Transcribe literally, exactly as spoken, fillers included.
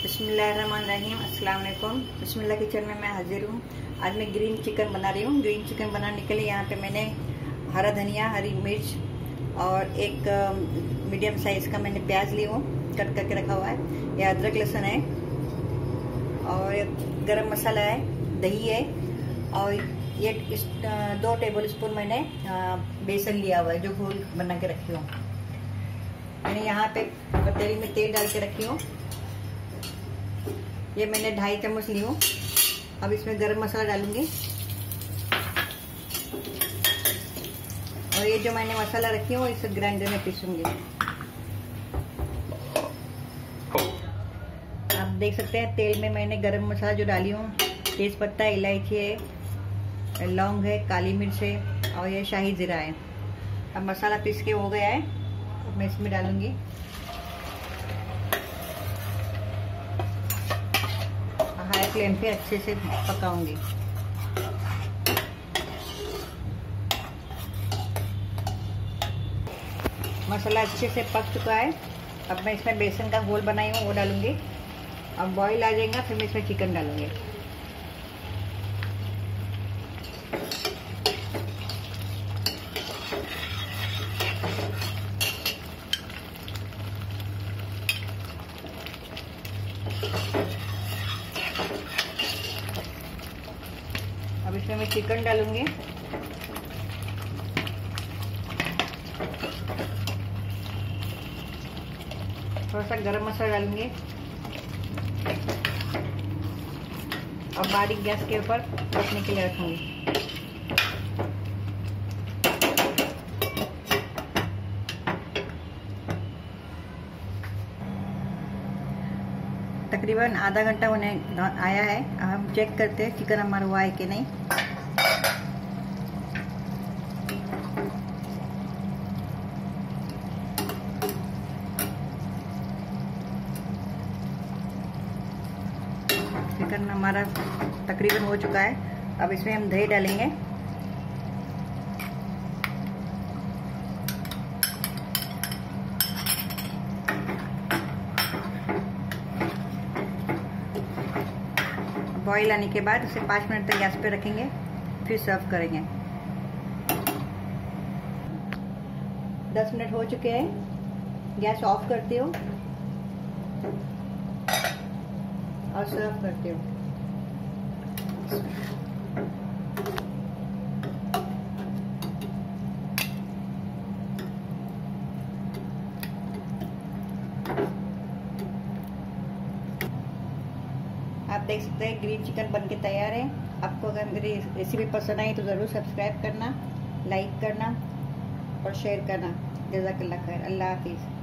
बिस्मिल्लाहिर्रहमानिर्रहीम, अस्सलाम वालेकुम। बिस्मिल्लाह किचन में मैं हाजिर हूँ। आज मैं ग्रीन चिकन बना रही हूँ। ग्रीन चिकन बनाने के लिए यहाँ पे मैंने हरा धनिया, हरी मिर्च और एक मीडियम साइज का मैंने प्याज ली हूँ, कट करके रखा हुआ है। यह अदरक लहसुन है और गरम मसाला है, दही है और ये इस, दो टेबल स्पून मैंने बेसन लिया हुआ है जो घोल बना के रखी हूँ। मैंने यहाँ पे पतीली में तेल डाल के रखी हूँ। ये मैंने ढाई चम्मच ली हूँ। अब इसमें गरम मसाला डालूंगी और ये जो मैंने मसाला रखी हूँ इसे ग्राइंडर में पीसूंगी। आप देख सकते हैं तेल में मैंने गरम मसाला जो डाली हूँ, तेज पत्ता, इलायची है, लौंग है, काली मिर्च है और ये शाही जीरा है। अब मसाला पीस के हो गया है, अब मैं इसमें डालूंगी। हाई फ्लेम पे अच्छे से पकाऊंगी। मसाला अच्छे से पक चुका है। अब मैं इसमें बेसन का घोल बनाई हूँ वो डालूंगी। अब बॉईल आ जाएगा फिर मैं इसमें चिकन डालूंगी। अब इसमें मैं चिकन डालूंगी। थोड़ा सा गरम मसाला डालूंगी और बारीक गैस के ऊपर पकने के लिए रखूंगी। तकरीबन आधा घंटा होने आया है। अब हम चेक करते हैं चिकन हमारा हुआ है कि नहीं। चिकन हमारा तकरीबन हो चुका है। अब इसमें हम दही डालेंगे। बॉईल आने के बाद इसे पाँच मिनट तक गैस पे रखेंगे, फिर सर्व करेंगे। दस मिनट हो चुके हैं। गैस ऑफ करती हूँ और सर्व करती हूँ। आप देख सकते हैं ग्रीन चिकन बनके तैयार है। आपको अगर मेरी रेसिपी पसंद आई तो ज़रूर सब्सक्राइब करना, लाइक करना और शेयर करना। जज़ाकल्लाह खैर। अल्लाह हाफिज़।